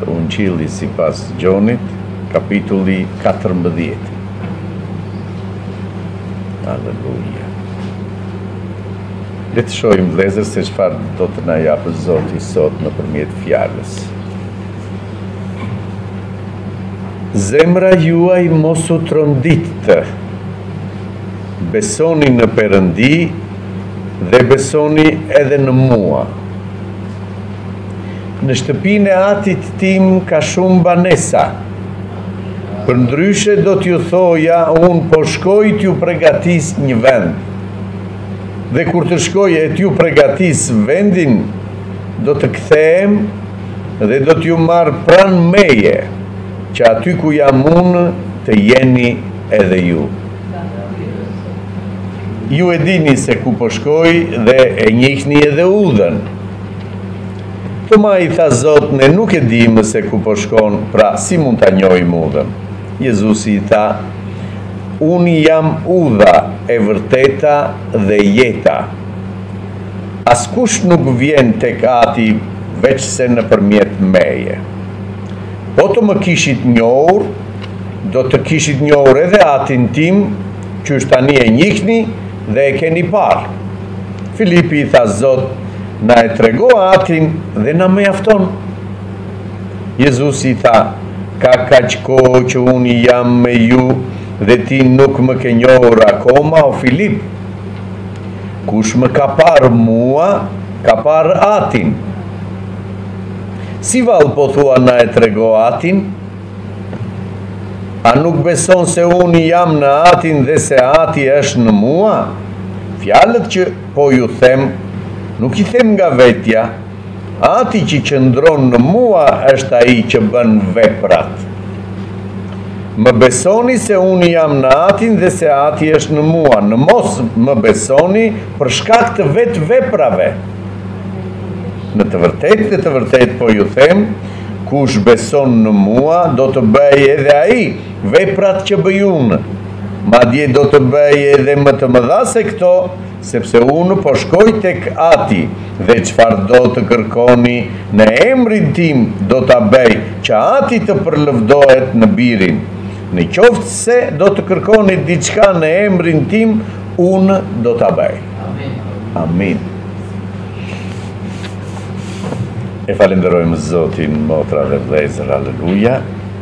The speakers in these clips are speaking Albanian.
Uncili sipas Gjonit, kapitulli 14. Aleluja. Le të shohim vëllezër se çfarë do të na japë Zoti sot nëpërmjet fjalës. Zemra juaj mos u tronditë. Besoni në Perëndi dhe besoni edhe në mua. Në shtëpinë e atit tim ka shumë banesa. Përndryshe do t'ju thoja, unë po shkoj t'ju pregatis një vend. Dhe kur të shkoj e t'ju pregatis vendin, do të kthehem dhe do t'ju marr pranë meje, që aty ku jam unë të jeni edhe ju. Ju e dini se ku po shkoj dhe e njihni edhe udhën. Toma i tha Zot, ne nuk e dimë se ku po shkon, pra si mund ta njohim udhën? Jezusi i tha, unë jam udha e vërteta dhe jeta. Askush nuk vjen tek Ati veç se nëpërmjet meje. Po të më kishit njohur, do të kishit njohur edhe Atin tim, që tani e njihni dhe e keni parë. Filipi i tha, Zot, na e trego Atin dhe na mjafton. Jezusi i tha, ka kaq kohë që unë jam me ju dhe ti nuk më ke njohur akoma, o Filip. Kush më ka parë mua, ka parë Atin. Si vallë po thua na e trego Atin? A nuk beson se unë jam në Atin dhe se Ati është në mua? Fjalët që po ju them, nuk i them nga vetja. Ati që qëndron në mua është ai që bën veprat. Më besoni se unë jam në Atin dhe se Ati është në mua. Në mos më besoni për shkak të vetë veprave. Në të vërtet po ju them, kush beson në mua, do të bëj edhe ai veprat që bëj unë. Madje do të bëj edhe më të mëdha se këto, sepse unë po shkoj tek Ati dhe çfarë do të kërkoni në emrin tim do ta bëj, që Ati të përlëvdohet në birin. Në qoftë se do të kërkoni diçka në emrin tim, unë do ta bëj. Amin. E falenderojmë Zotin, motra dhe vëllezër, aleluja,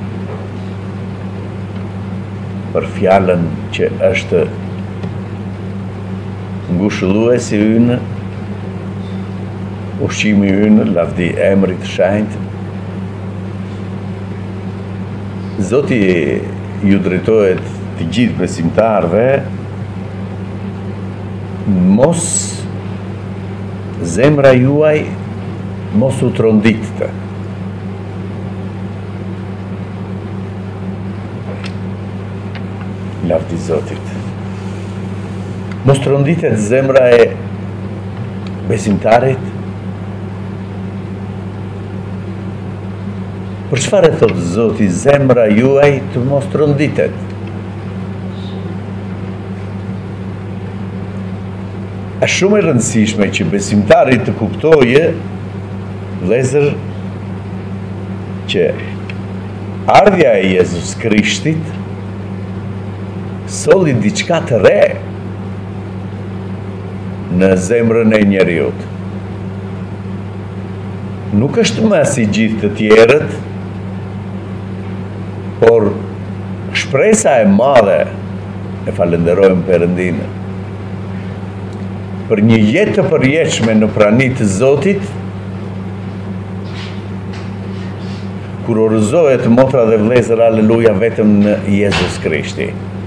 për fjalën që është ngushëlluesi ynë, ushqimi ynë, lavdi emrit shenjtë. Zoti ju drejtohet të gjithë besimtarëve, mos zemra juaj mos u tronditë. Lavdi Zotit. Mos tronditet zemra e besimtarit. Për çfarë thot Zoti, zemra juaj të mos tronditet? Është shumë e rëndësishme që besimtari të kuptojë, vëllezër, që ardhja e Jezus Krishtit solli diçka të re në zemrën e njeriut. Nuk është më si gjithë të tjerët, por shpresa e madhe, e falenderojmë Perëndinë, për një jetë të përjetshme në praninë të Zotit, kur orëzohet motra dhe vëllezër, aleluja, vetëm në Jezus Krishti.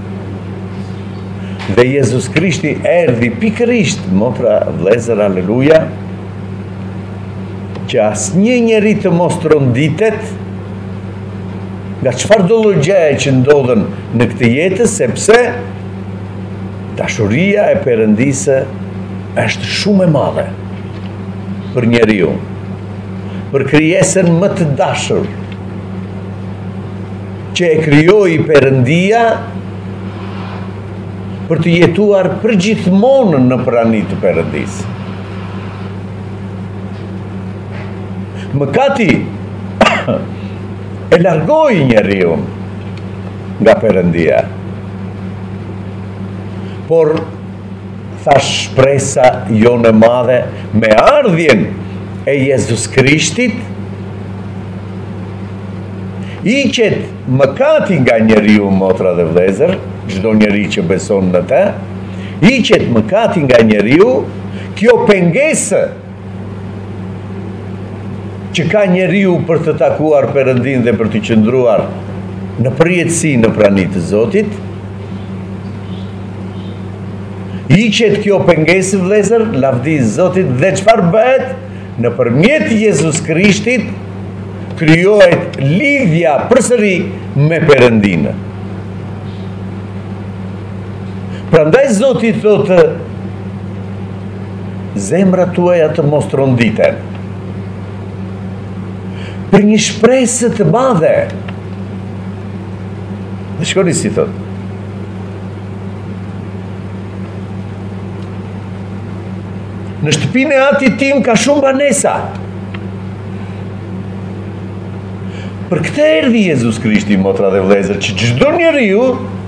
Dhe Jezus Krishti erdhi pikërisht, motra, vëllezër, aleluja, që asnjë njeri të mos tronditet nga çfarë do lloj gjëje që ndodhen në këtë jetë, sepse dashuria e Perëndisë është shumë e madhe për njeriu, për krijesën më të dashur që e krijoi Perëndia për të jetuar përgjithmonë në praninë të Perëndisë. Mëkati e largoi njeriu nga Perëndia. Por thash shpresa jonë e madhe me ardhjen e Jezus Krishtit, iqet mëkati nga njeriu, motra dhe vëllezër, çdo njeri që beson në të, iqet mëkati nga njeriu, kjo pengesë që ka njeriu për të takuar Perëndin dhe për të qëndruar në përjetësi në praninë të Zotit, iqet kjo pengesë, vëllezër, lavdi Zotit, dhe çfarë bëhet? Nëpërmjet Jezus Krishtit krijohet lidhja përsëri me Perëndinë. Prandaj Zoti thotë, zemrat tuaja të mos tronditen. Për një shpresë të madhe. Dhe shkoni si thotë. Në shtëpinë e atit tim ka shumë banesa. Për këtë erdhi Jezus Krishti, motra dhe vëllezër, që çdo njeriu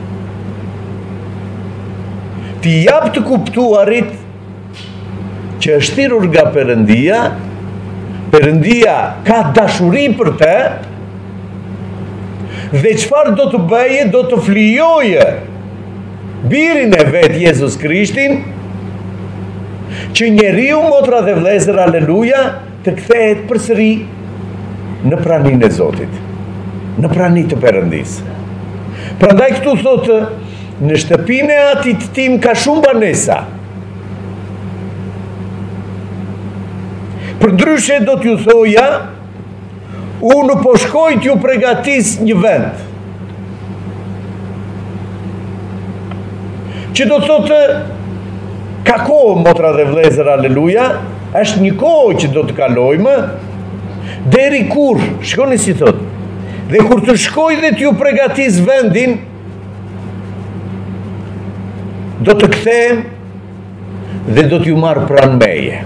t'i jap të kuptuarit që është thirrur nga Perëndia, Perëndia ka dashuri për të, dhe çfarë do të bëje? Do të flijoje birin e vet Jezus Krishtin, që njeriu, motra dhe vëllezër, aleluja, të kthehet përsëri në praninë e Zotit, në praninë të Perëndisë. Prandaj këtu thotë, në shtëpinë e atit tim ka shumë banesa. Përndryshe do t'ju thoja, unë po shkoj t'ju pregatis një vend. Që do thotë, ka kohë, motra dhe vëllezër, aleluja, është një kohë që do të kalojmë, deri kur, shkoni si thot, dhe kur të shkoj dhe t'ju pregatis vendin, do të kthehem dhe do t'ju marr pranë meje.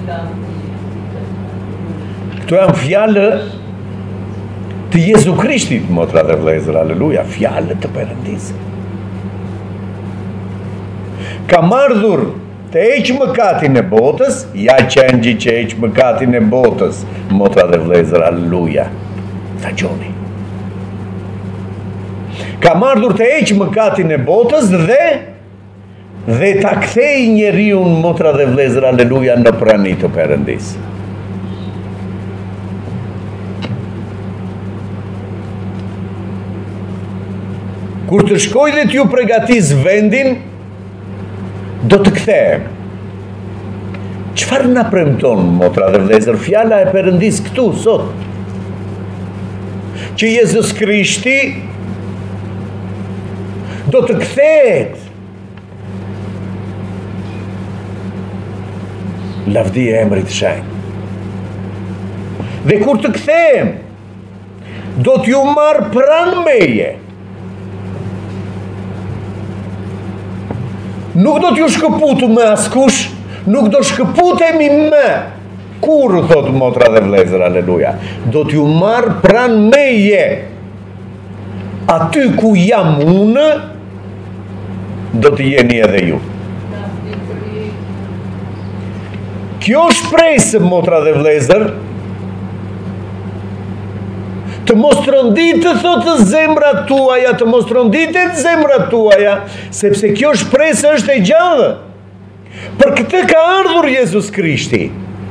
Këto janë fjalë të Jezu Krishtit, motra dhe vëllezër, aleluja, fjalë të Perëndisë. Ka ardhur të heqë mëkatin e botës, ja qengji që heqë mëkatin e botës, motra dhe vëllezër, aleluja, tha gjoni. Ka ardhur të heqë mëkatin e botës dhe ta kthej njeriu, motra dhe vëllezër, aleluja, në praninë të Perëndisë. Kur të shkoj dhe t'ju pregatis vendin, do të kthehem. Çfarë na premton, motra dhe vëllezër, fjala e Perëndisë këtu sot? Që Jezus Krishti do të kthehet. Lavdi e emrit shenjtë. Dhe kur të kthehem, do t'ju marr pranë meje. Nuk do t'ju shkëputu me askush, nuk do shkëputemi me kur, thotë motra dhe vëllezër, aleluja. Do t'ju marr pranë meje. Aty ku jam unë, do të jeni edhe ju. Kjo shpresë, motra dhe vëllezër, të mos tronditë, thotë, zemrat tuaja, të mos tronditet zemrat tuaja, sepse kjo shpresë është e gjallë. Për këtë ka ardhur Jezus Krishti.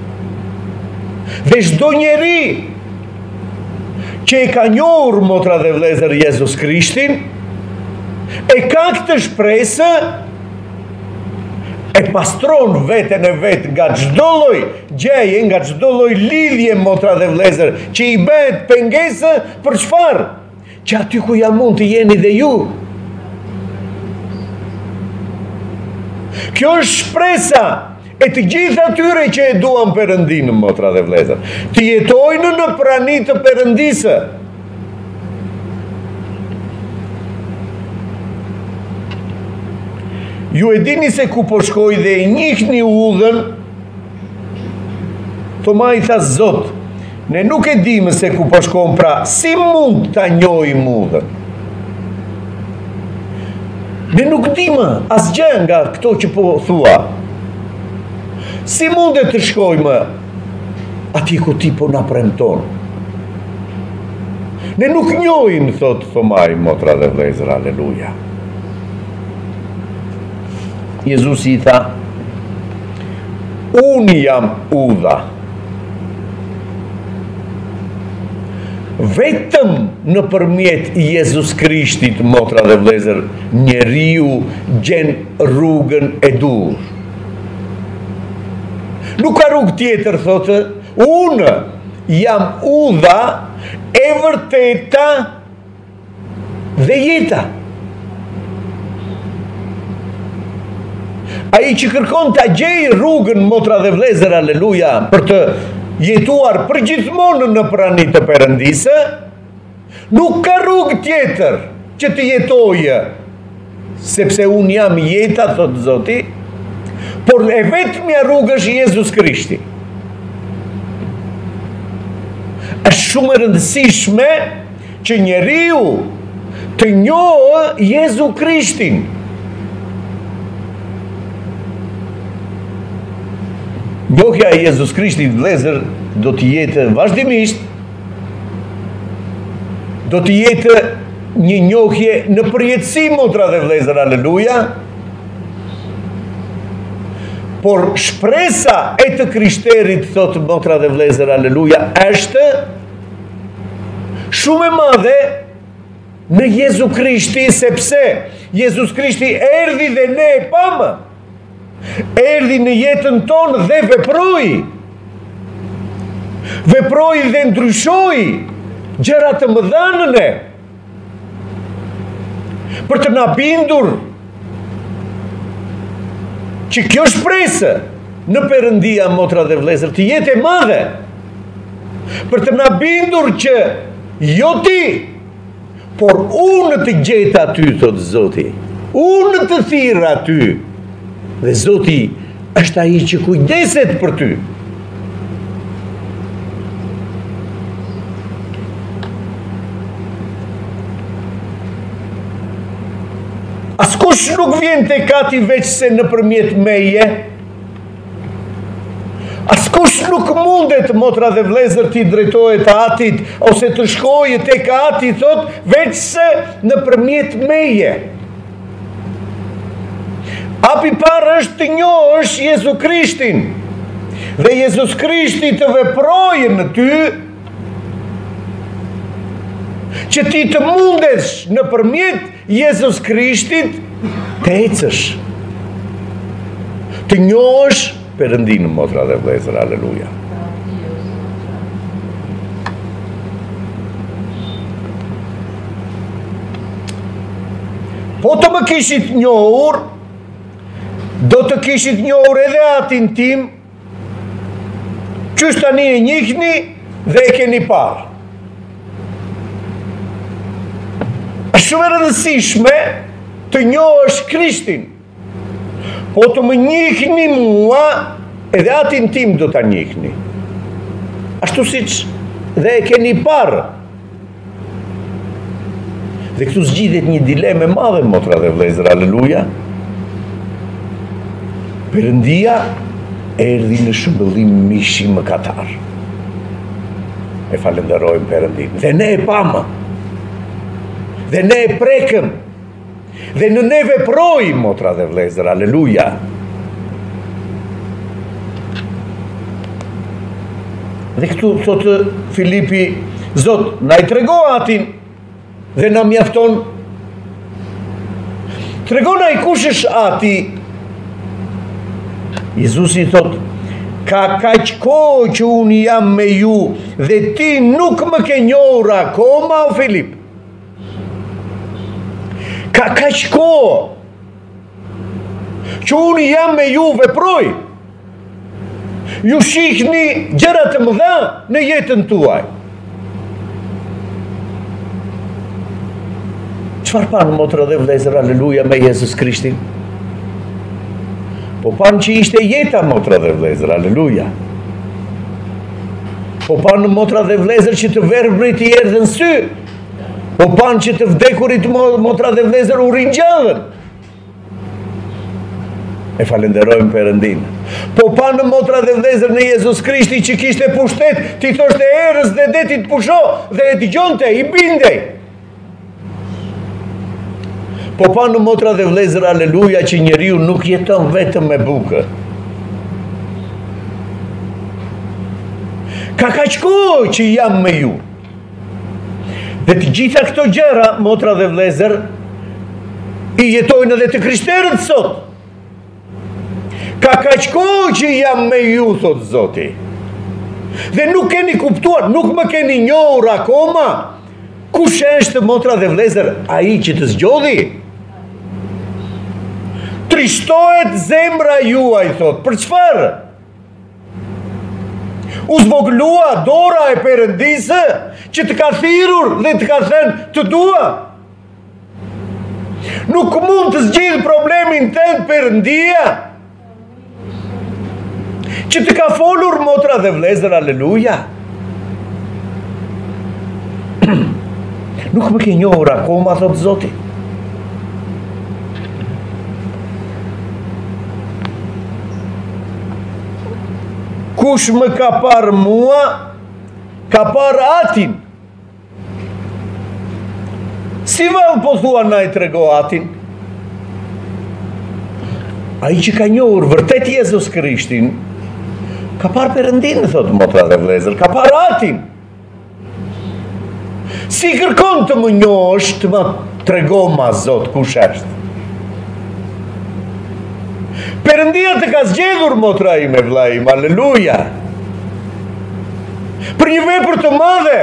Dhe çdo njeri që e ka njohur, motra dhe vëllezër, Jezus Krishtin, e ka këtë shpresë, e pastron veten e vet nga çdo lloj gjeje, nga çdo lloj lidhje, motra dhe vëllezër, që i bëhet pengesë për çfarë? Që aty ku jam unë të jeni dhe ju. Kjo është shpresa e të gjithë atyre që e duan Perëndinë, motra dhe vëllezër, të jetojnë në praninë të Perëndisë. Ju e dini se ku po shkoj dhe e njihni udhën. Toma i tha, Zot, Ne nuk e dim se ku po shkon, pra si mund ta njohim udhën? Ne nuk dim asgjë nga këto që po thua. Si mundet të shkojmë atje ku ti po na premton? Ne nuk njohim, thot Thomai, motra dhe vlezër, aleluja. Jezusi i tha, unë jam udha. Vetëm në përmjet Jezus Krishtit, motra dhe vlezër, njeriu gjen rrugën e dur. Nuk ka rrugë tjetër, thotë, unë jam udha e vërteta dhe jeta. Ai që kërkon ta gjej rrugën, motra dhe vlezër, aleluja, për të jetuar përgjithmonë në prani të Perëndisë, nuk ka rrugë tjetër që të jetojë, sepse unë jam jeta, thotë Zoti, por e vetmja rrugë është Jezus Krishti. Është shumë e rëndësishme që njeriu të njohë Jezu Krishtin. Njohja e Jezus Krishtit, vlezër, do të jetë vazhdimisht, do të jetë një njohje në përjetësi, motra dhe vlezër, aleluja, por shpresa e të krishterit, thotë motra dhe vlezër, aleluja, është shumë e madhe në Jezu Krishti, sepse Jezus Krishti erdhi dhe ne e pamë. Erdhi në jetën tonë dhe veproi dhe ndryshoi gjëra të mëdha në ne, për të na bindur që kjo shpresë në Perëndia, motra dhe vlezër, të jetë e madhe, për të na bindur që jo ti, por unë të gjeta aty, thotë Zoti, unë të thirr aty. Dhe Zoti është ai që kujdeset për ty. Askush nuk vjen tek Ati veç se nëpërmjet meje. Askush nuk mundet, motra dhe vlezër, t'i drejtohet Atit ose të shkojë tek Ati, thot, veç se nëpërmjet meje. Hapi parë është të njohësh Jezu Krishtin dhe Jezus Krishti të veprojë në ty, që ti të mundesh nëpërmjet Jezus Krishtit të ecësh, të njohësh Perëndinë, motra dhe vlezër, aleluja. Po të më kishit njohur, do të kishit njohur edhe Atin tim, qysh tani e njihni dhe e keni parë. Është shumë e rëndësishme të njohësh Krishtin, po të më njihni mua, edhe Atin tim do ta njihni. Ashtu siç dhe e keni parë. Dhe këtu zgjidhet një dilemë e madhe, motra dhe vlezër, aleluja. Perëndia erdhi në shëmbëllim mishi mëkatar. E falenderojmë Perëndinë. Dhe ne e pamë. Dhe ne e prekëm. Dhe në ne veproi, motra dhe vlezër, aleluja. Dhe këtu thotë Filipi, Zot, na i trego Atin dhe na mjafton. Tregona i kush është Ati. Jezusi thot, ka kaq kohë që unë jam me ju dhe ti nuk më ke njohur akoma, o Filip. Ka kaq kohë që unë jam me ju, veproj. Ju shihni gjëra të mëdha në jetën tuaj. Çfarë panë, motra dhe vlezër, aleluja, me Jezus Krishtin? Po panë që ishte jeta, motra dhe vlezër, aleluja. Po Po pan në motra dhe vlezër që të verbrit i erdhën sy. Po pan që të vdekurit motra dhe vlezër u ringjallën. E falenderojmë Perëndin. Po pan në motra dhe vlezër në Jezus Krishti që kishte pushtet, ti thoshte erës dhe detit pusho dhe e dëgjonte, i bindej. Po pa në motra dhe vlezër, aleluja, që njeriu nuk jeton vetëm me bukë. Ka kaq kohë që jam me ju. Dhe të gjitha këto gjëra, motra dhe vlezër, i jetojnë edhe të krishterët sot. Ka kaq kohë që jam me ju, thot Zoti. Dhe nuk keni kuptuar, nuk më keni njohur akoma. Kush është, motra dhe vlezër, ai që të zgjodhi? Trishtohet zemra juaj, thot. Për çfarë? U zvoglua dora e Perëndisë që të ka thirrur dhe të ka thënë të dua. Nuk mund të zgjidh problemin tënd Perëndia që të ka folur, motra dhe vlezër, aleluja. Nuk më ke njohur akoma, thot Zoti. Kush më ka parë mua, ka parë atin. Si vallë po thua na i trego atin? Ai që ka njohur vërtet Jezus Krishtin, ka parë Perëndin, thot motra dhe vlezër, ka parë atin. Si kërkon të më njohësh, të më trego ma Zot kush është. Perëndia të ka zgjedhur, motra ime, vlla im, aleluja. Për një vepër të madhe.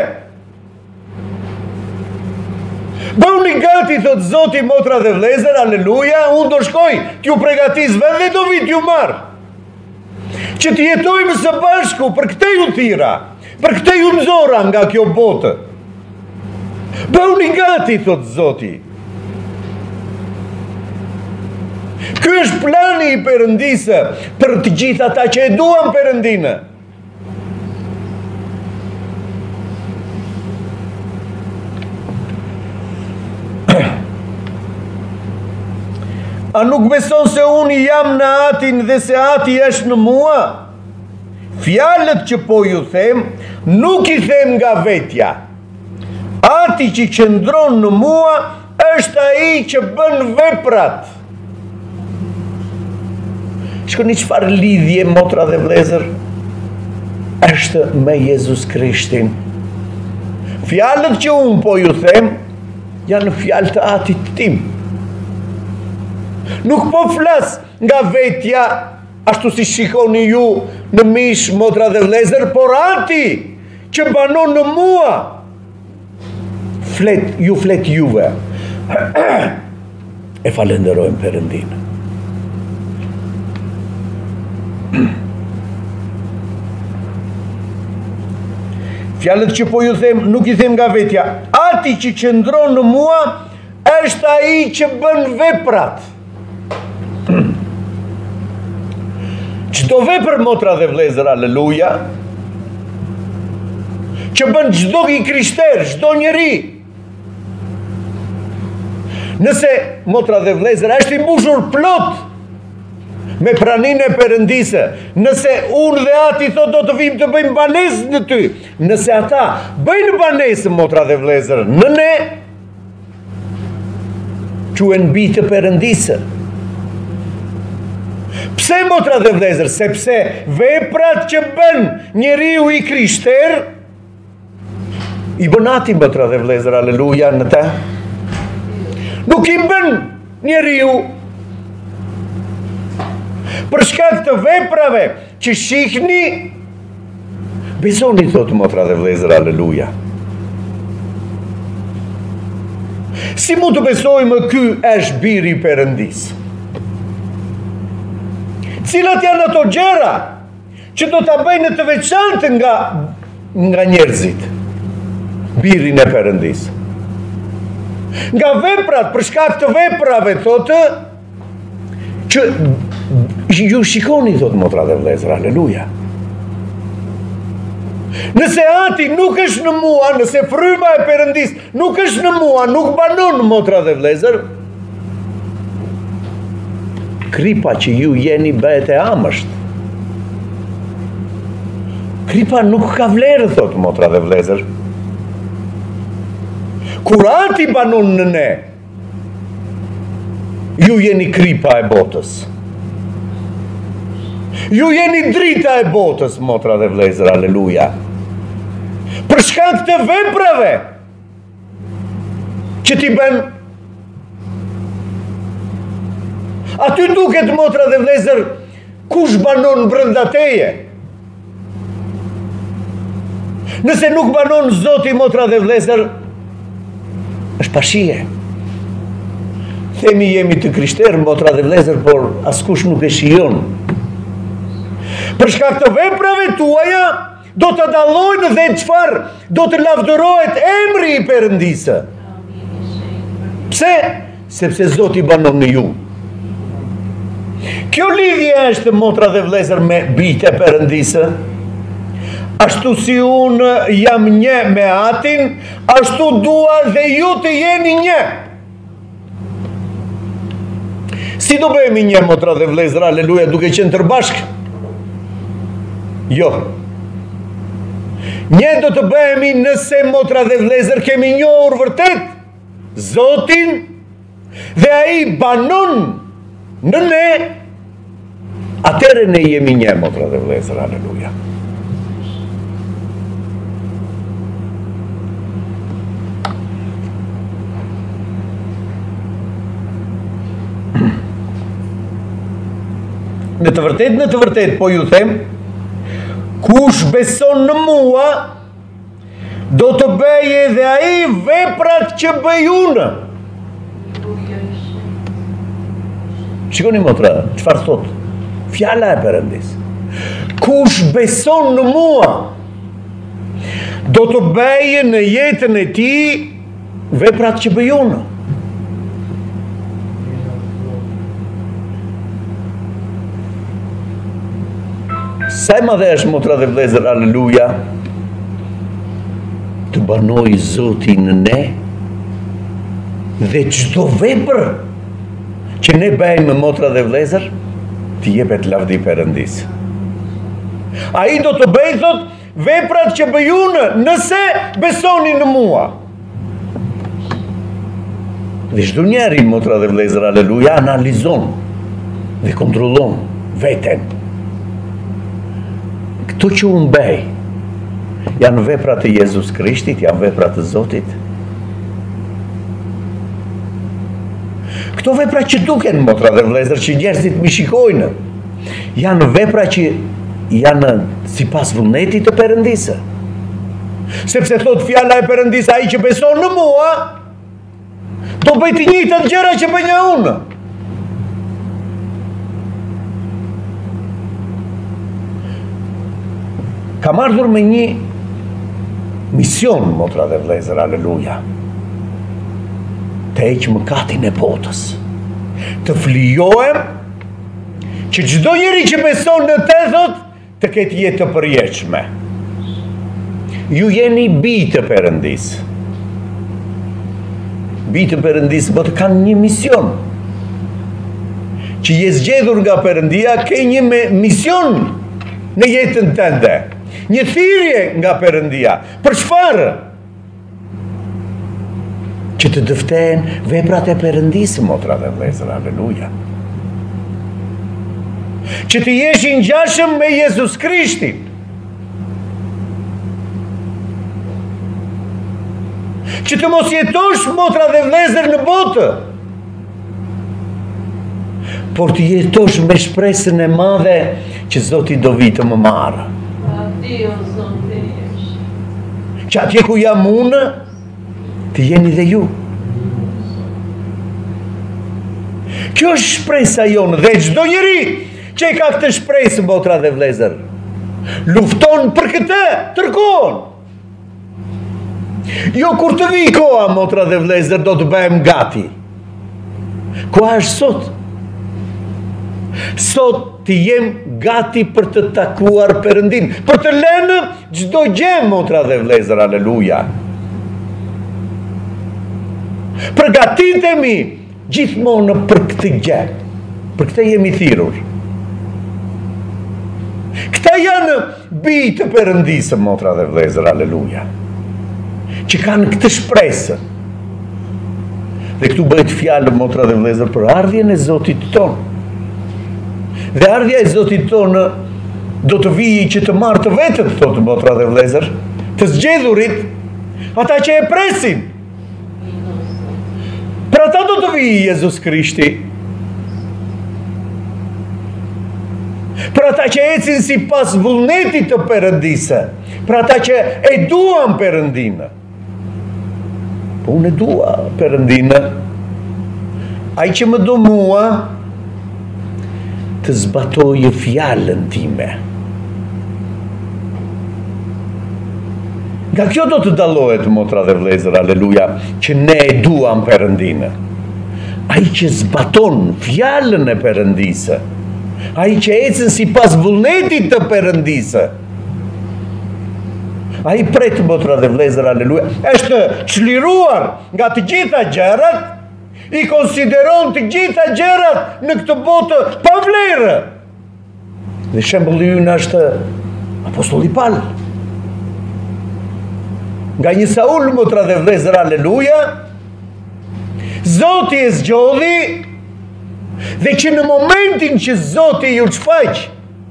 Bëuni gati, thot Zoti, motra dhe vlezër, aleluja, unë do shkoj t'ju pregatis vetë dhe do vi t'ju marr. Që të jetojmë së bashku, për këtë ju thira, për këtë ju nxora nga kjo botë. Bëuni gati, thot Zoti. Ky është plani i Perëndisë për të gjithë ata që e duan Perëndinë. A nuk beson se unë jam në atin dhe se ati është në mua? Fjalët që po ju them, nuk i them nga vetja. Ati që qëndron në mua është ai që bën veprat. Shkoni çfarë lidhje, motra dhe vlezër, është me Jezus Krishtin. Fjalët që unë po ju them, janë fjalë të atit tim. Nuk po flas nga vetja, ashtu si shikoni ju në mish, motra dhe vlezër, por ati që banon në mua, ju flet juve. E falenderojmë Perëndinë. Fjalët që po ju them, nuk i them nga vetja. Ati që qëndron në mua është ai që bën veprat. Çdo vepër, motra dhe vlezër, aleluja, që bën çdo i krishter, çdo njeri. Nëse, motra dhe vlezër, është i mbushur plot me praninë e Perëndisë, nëse unë dhe ati thot do të vim të bëjmë banesë në ty, nëse ata bëjnë banesë, motra dhe vlezër, në ne, quhen bi të Perëndisë. Pse, motra dhe vlezër? Sepse veprat që bën njeriu i krishter, i bën ati, motra dhe vlezër, aleluja, në ta. Nuk i bën njeriu për shkak të veprave që shihni. Besoni, thot motra dhe vlezër, aleluja. Si mund të besojmë ky është biri i Perëndisë? Cilat janë ato gjëra që do ta bëjnë të veçantë nga njerëzit birin e Perëndisë? Nga veprat, për shkak të veprave, thotë, që ju shikoni, thot motra dhe vlezër, aleluja. Nëse ati nuk është në mua, nëse fryma e Perëndis nuk është në mua, nuk banon, motra dhe vlezër, kripa që ju jeni bëhet e amësht. Kripa nuk ka vlerë, thot motra dhe vlezër. Kur ati banon në ne, ju jeni kripa e botës. Ju jeni drita e botës, motra dhe vlezër, aleluja. Për shkak të veprave që ti bën, aty duket, motra dhe vlezër, kush banon brenda teje. Nëse nuk banon Zoti, motra dhe vlezër, është pashije. Themi jemi të krishterë, motra dhe vlezër, por askush nuk e shijon. Për shkak të veprave tuaja, do të dallojnë dhe çfarë? Do të lavdërohet emri i Perëndisë. Pse? Sepse Zoti banon në ju. Kjo lidhje është, motra dhe vlezër, me bijtë e Perëndisë. Ashtu si unë jam një me Atin, ashtu dua dhe ju të jeni një. Si do bëhemi një, motra dhe vlezër, aleluja, duke qenë tërbashkë? Jo. Një do të bëhemi nëse, motra dhe vlezër, kemi njohur vërtet Zotin dhe ai banon në ne, atëherë ne jemi një, motra dhe vlezër, aleluja. Në të vërtet, po ju them, kush beson në mua, do të bëjë edhe ai veprat që bëj unë. Shikoni, motra, çfarë thot fjala e Perëndis. Kush beson në mua, do të bëjë në jetën e tij veprat që bëj unë. Sa e madhe është, motra dhe vlezër, aleluja, të banoj Zoti në ne, dhe çdo vepër që ne bëjmë, motra dhe vlezër, të jepet lavdi Perëndis. Ai do të bëj, thot, veprat që bëj unë, nëse besoni në mua. Dhe çdo njeri, motra dhe vlezër, aleluja, analizon dhe kontrollon veten. Këto që unë bëj, janë veprat e Jezus Krishtit, janë veprat e Zotit. Këto vepra që duken, motra dhe vlezër, që njerëzit më shikojnë, janë vepra që janë sipas vullnetit të Perëndisë. Sepse thot fjala e Perëndisë, ai që beson në mua, do bëj të njëjtat gjëra që bëj unë. Kam ardhur me një mision, motra dhe vlezër, aleluja. Të heq mëkatin e botës. Të flijohem që çdo njeri që beson në te, thot, të ketë jetë të përjetshme. Ju jeni bijtë të Perëndisë. Bijtë të Perëndisë do të kanë një mision. Që je zgjedhur nga Perëndia, ke një mision në jetën tënde. Një thirrje nga Perëndia. Për çfarë? Që të dëften veprat e Perëndisë, motra dhe vlezër, aleluja. Që të jesh i ngjashëm me Jezus Krishtin. Që të mos jetosh, motra dhe vlezër, në botë, por të jetosh me shpresën e madhe që Zoti do vi të më marrë. Që atje ku jam unë, të jeni dhe ju. Kjo është shpresa jonë, dhe çdo njeri që e ka këtë shpresë, motra dhe vlezër, lufton për këtë tërkohën. Jo kur të vi koha, motra dhe vlezër, do të bëhem gati. Koha është sot. Sot të jem gati për të takuar Perëndin, për të lënë çdo gjë, motra dhe vëllezër, aleluja. Përgatitemi gjithmonë për këtë gjë, për këtë jemi thirrur. Këta janë bij të Perëndisë, motra dhe vëllezër, aleluja, që kanë këtë shpresë. Dhe këtu bëhet fjalë, motra dhe vëllezër, për ardhjen e Zotit tonë. Dhe ardhja e Zotit tonë do të vijë që të marrë të vetët, thotë motra dhe vëllezër, të zgjedhurit, ata që e presin. Për ata do të vijë Jezus Krishti. Për ata që ecin sipas vullnetit të Perëndisë, për ata që e duan Perëndinë. Po unë e dua Perëndinë. Ai që më do mua të zbatojë fjalën time. Nga kjo do të dallohet, motra dhe vëllezër, aleluja, që ne e duam Perëndinë. Ai që zbaton fjalën e Perëndisë, ai që ecën sipas vullnetit të Perëndisë, ai pret, motra dhe vëllezër, aleluja, është çliruar nga të gjitha gjërat, i konsideron të gjitha gjërat në këtë botë pa vlerë. Dhe shembulli ynë është apostolli Paul. Nga një Saul, motra dhe vëllezër, aleluja, Zoti e zgjodhi, dhe që në momentin që Zoti ju shfaq,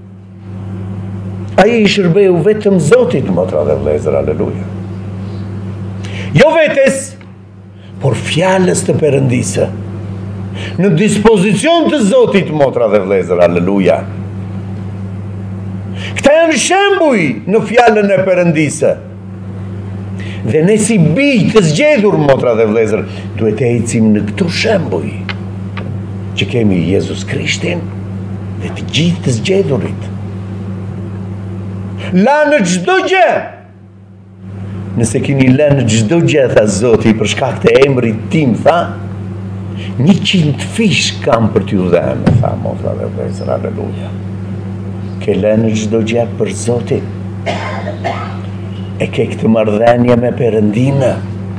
ai i shërbeu vetëm Zotit, motra dhe vëllezër, aleluja. Jo vetes, por fjalës të Perëndisë. Në dispozicion të Zotit, motra dhe vëllezër, aleluja. Këta janë shembuj në fjalën e Perëndisë. Dhe ne si bij të zgjedhur, motra dhe vëllezër, duhet të ecim në këto shembuj, që kemi Jezus Krishtin dhe të gjithë të zgjedhurit. Lanë çdo gjë. Nëse keni lënë çdo gjë, tha Zoti, për shkak të emrit tim, tha, 100 fish kam për t'ju dhënë, tha, motra dhe vëllezër, aleluja. Ke lënë çdo gjë për Zotin. E ke këtë marrëdhënie me Perëndinë.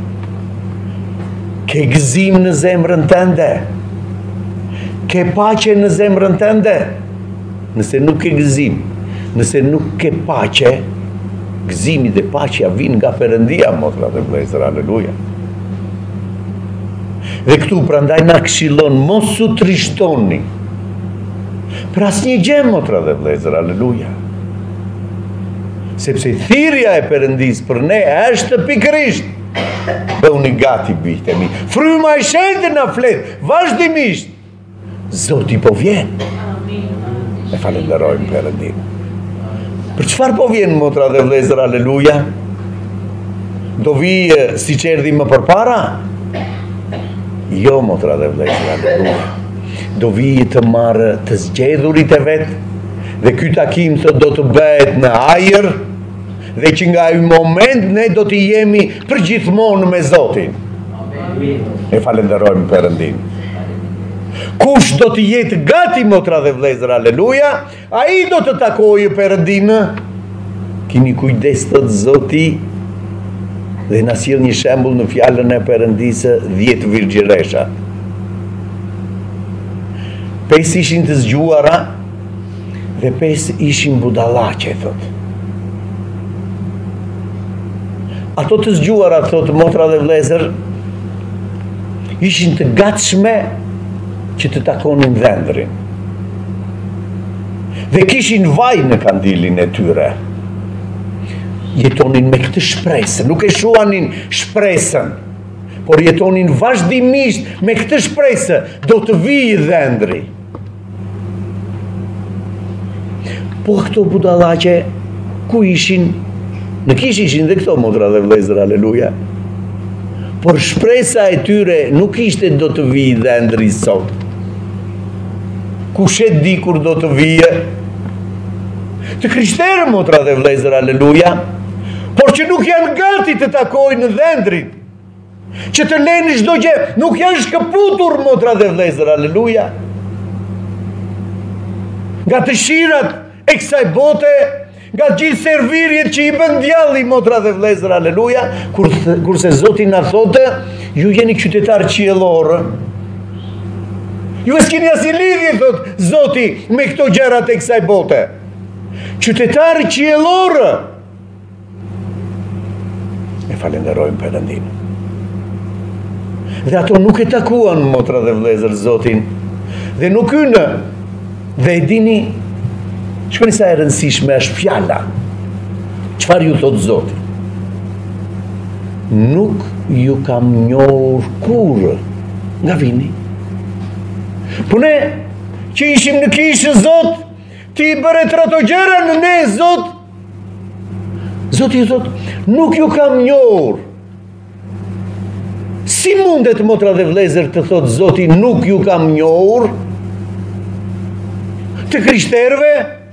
Ke gëzim në zemrën tënde. Ke paqe në zemrën tënde. Nëse nuk ke gëzim, nëse nuk ke paqe, gëzimi dhe paqja vijnë nga Perëndia, motra dhe vëllezër, aleluja. Dhe këtu prandaj na këshillon mos u trishtoni për asnjë gjë, motra dhe vëllezër, aleluja. Sepse thirrja e Perëndisë për ne është pikërisht bëuni gati, bijtë mi. Fryma e shenjtë na flet vazhdimisht. Zoti po vjen. E falenderojmë Perëndinë. Për çfarë po vjen, motra dhe vëllezër, aleluja? Do vijë si që erdhi më përpara? Jo, motra dhe vëllezër, aleluja. Do vijë të marrë të zgjedhurit e vet, dhe ky takim thot do të bëhet në ajër, dhe që nga ai moment ne do të jemi përgjithmonë me Zotin. E falenderojmë Perëndinë. Kush do të jetë gati, motra dhe vëllezër, aleluja, ai do të takojë Perëndinë. Kini kujdes, thot Zoti, dhe na sjell një shembull në fjalën e Perëndisë, 10 virgjëresha. 5 ishin të zgjuara dhe 5 ishin budallaqe, thot. Ato të zgjuara, thot, motra dhe vëllezër, ishin të gatshme që të takonin dhëndrin. Dhe kishin vaj në kandilin e tyre. Jetonin me këtë shpresë, nuk e shuanin shpresën, por jetonin vazhdimisht me këtë shpresë, do të vijë dhëndri. Po këto budallaqe ku ishin? Në kish ishin dhe këto, motra dhe vëllezër, aleluja. Por shpresa e tyre nuk ishte do të vijë dhëndri sot. Kush e di kur do të vijë? Të krishterë, motra dhe vëllezër, aleluja, por që nuk janë gati të takojnë dhëndrit, që të lënë çdo gjë, nuk janë shkëputur, motra dhe vëllezër, aleluja. nga dëshirat e kësaj bote, nga gjithë servirjet që i bën djalli, motra dhe vëllezër, aleluja, kurse Zoti na thotë, ju jeni qytetar qiellor. Ju s'keni asnjë lidhje, thot Zoti, me këto gjërat e kësaj bote. Qytetar qiellor. E falenderojmë Perëndin. Dhe ato nuk e takuan, motra dhe vëllezër, Zotin, dhe nuk hynë, dhe e dini, shkoni sa e rëndësishme është fjala. Çfarë ju thot Zoti? Nuk ju kam njohur kurrë nga vini. Po ne që ishim në kishë, Zot, ti i bëre ato gjëra në ne, Zot. Zoti ju thot, nuk ju kam njohur. Si mundet, motra dhe vëllezër, të thot Zoti, nuk ju kam njohur? Të krishterëve?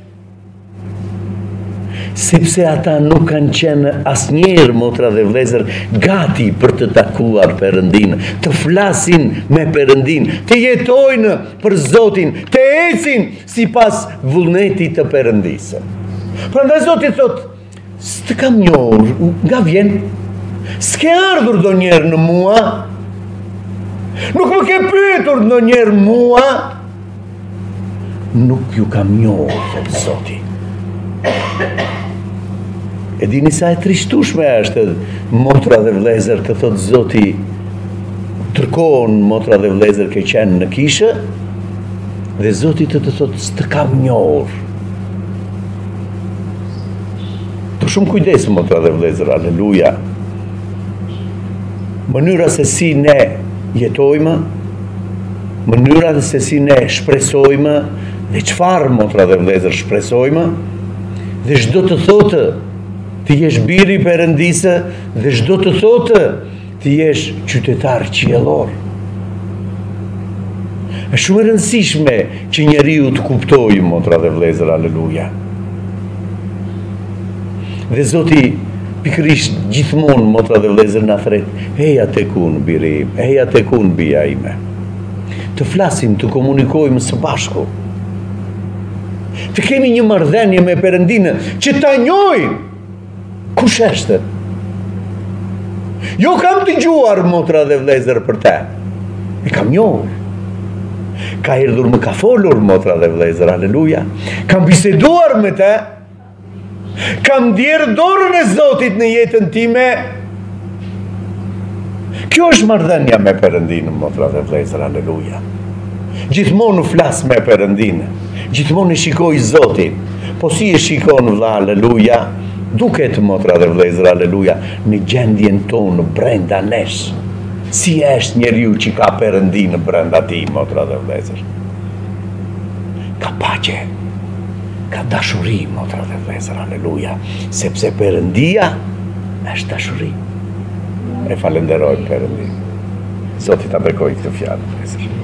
Sepse ata nuk kanë qenë asnjëherë, motra dhe vëllezër, gati për të takuar Perëndin, të flasin me Perëndin, të jetojnë për Zotin, të ecin sipas vullnetit të Perëndisë. Prandaj Zoti thot, s'të kam njohur, nga vjen? S'ke ardhur ndonjëherë në mua? Nuk më ke pyetur ndonjëherë mua? Nuk ju kam njohur, thot Zoti. E dini sa e trishtueshme është, motra dhe vëllezër, të thot Zoti, tërkohën motra dhe vëllezër ke qenë në kishë, dhe Zoti të thot, s'të kam njohur. Për shumë kujdes, motra dhe vëllezër, aleluja. Mënyra se si ne jetojmë, mënyra se si ne shpresojmë, dhe çfarë, motra dhe vëllezër, shpresojmë, dhe çdo të thotë të jesh biri i Perëndisë, dhe çdo të thotë të jesh qytetar qiellor. Është shumë e rëndësishme që njeriu të kuptojë, motra dhe vëllezër, aleluja. Dhe Zoti pikërisht gjithmonë, motra dhe vëllezër, na thret, heja tek unë, biri im, heja tek unë, bija ime. Të flasim, të komunikojmë së bashku. Të kemi një marrëdhënie me Perëndinë që ta njohim kush është. Jo kam dëgjuar, motra dhe vëllezër, për te. E kam njohur. Ka erdhur më ka folur, motra dhe vëllezër, aleluja. Kam biseduar me te. Kam ndjerë dorën e Zotit në jetën time. Kjo është marrëdhënia me Perëndinë, motra dhe vëllezër, aleluja. Gjithmonë flas me Perëndinë, gjithmonë e shikoj Zotin. Po si e shikon, vëlla, aleluja? Duket, motra dhe vëllezër, aleluja, në gjendjen tonë brenda nesh. Si është njeriu që ka Perëndinë brenda tij, motra dhe vëllezër? Ka paqe. Ka dashuri, motra dhe vëllezër, aleluja, sepse Perëndia është dashuri. E falenderoj Perëndin. Zoti ta bekoj këtë fjalë, vëllezër.